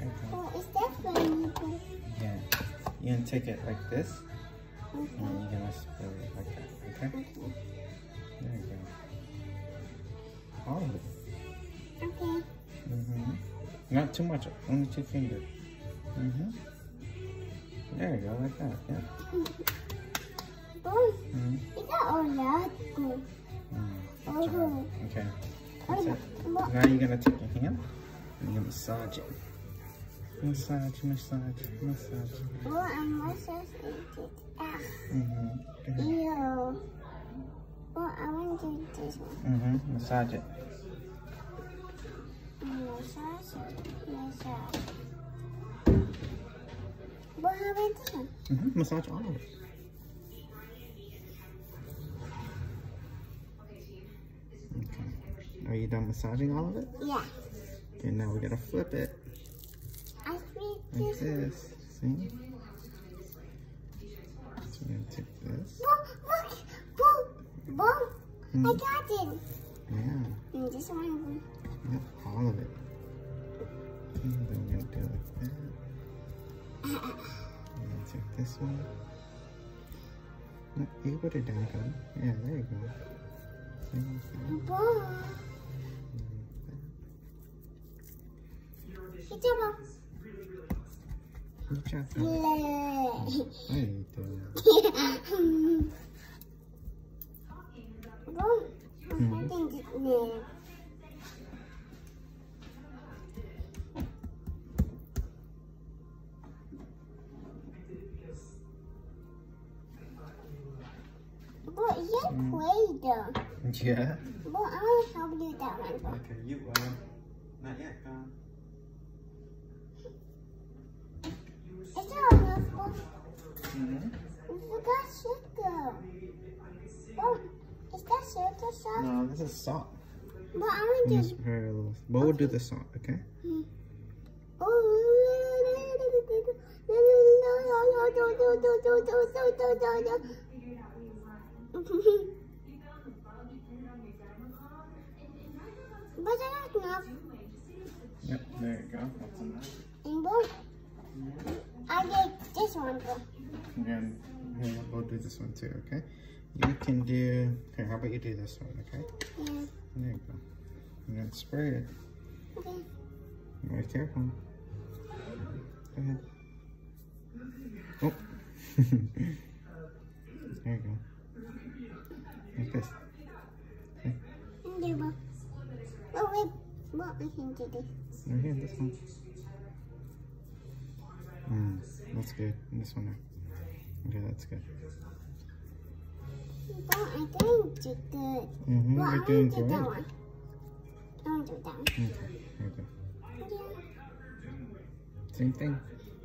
Oh, is that funny? Yeah. You're gonna take it like this. And you're gonna spray it like that, okay? There you go. All of it. Okay. Not too much, only 2 fingers. There you go, like that, yeah. Boom. Is that all that? Okay, that's it. Now you're gonna take your hand and you're gonna massage it. Massage, massage, massage. Oh, I'm massaging it. Ah. Good. Ew. Oh, I want to do this one. Massage it. Massage. Massage. What happened to him? Massage all of it. Okay. Are you done massaging all of it? Yeah. Okay, now we gotta flip it. I think Like this. See? So we're gonna take this. Boom, look. Boom. Boom. I got it. Yeah. And this one. Yep, all of it. And then we're gonna do it like that. I'm gonna take this one. No, you can put it down, Cody. Yeah, there you go. Boom. Good job. Good job, Cody. Yay. What are you doing? Boom. I'm putting it there. But you're Play-Doh. Yeah. But I want to help you that one. Okay, you not yet, Con. Is that enough? I forgot sugar. Oh, is that sugar sauce? No, this is salt. But I want to. Just very little. But we'll do the salt, okay? But that's enough. Yep, there you go. That's enough. And boom. I did this one. And here, we'll do this one too, okay? You can do, okay, how about you do this one, okay? Yeah. There you go. And then spray it. Okay. Be careful. Go ahead. Oh. There you go. Like this. Okay. And do one. Oh wait. Well, I can do this. Right here, this one. That's good. And this one now. Okay, that's good. Well, I think it's good. Well, You're doing I great. that one. I want to do that one. Okay, there you go. Yeah. Same thing.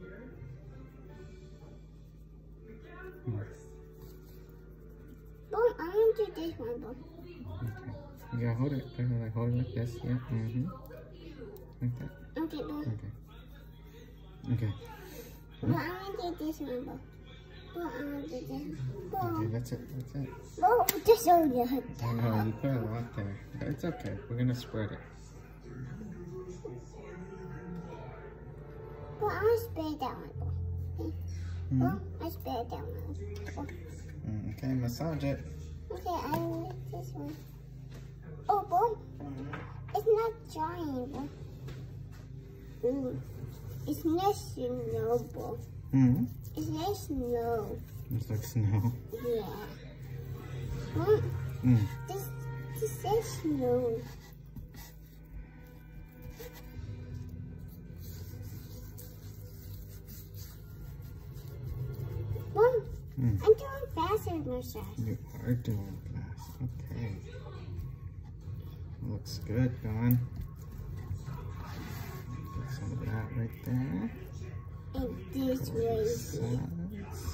Well, I want to do this one. Well. Okay. You gotta hold it. Go ahead, like hold it like this. Yeah. Like that. Okay, well. Okay. Okay. Well, I want to do this one. Well, I want to do this one. Okay, that's it. That's it. Well, just so good. I know, you put a lot there. But it's okay. We're gonna spread it. Well, I want to spray that one. Well, I sprayed that one. Okay, massage it. Okay, I want this one. Oh, boy. It's not drying. It's not snow, boy. It's not snow. It's like snow. Yeah. This is snow. Mom, I'm doing faster massage. You are doing fast. Okay. Looks good, Don. Get some of that right there. And this way. Sides.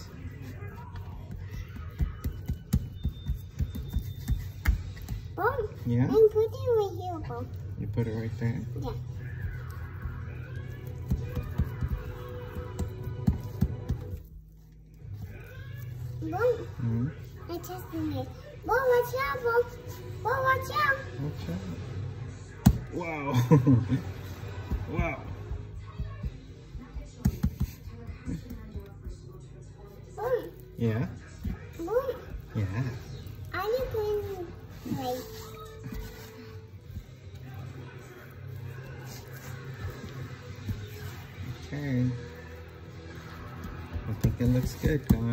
Mom, Yeah? I'm putting it right here, Mom. You put it right there. Yeah. Mom, I just did it. Mom, watch out, Mom. Mom, watch out. Watch out. Wow. Wow. Yeah? Mom, Yeah. are you going like... Okay. I think it looks good, Dawn.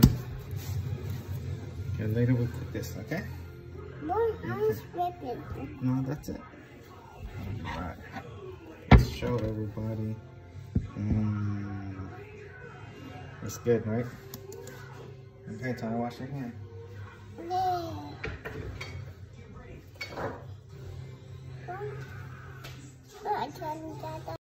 Okay, later we'll cook this, okay? Mom, I'm stripping. No, that's it. Alright. Let's show everybody. It's good, right? Okay, time to wash your hand. Yay. Mom, I can't get that.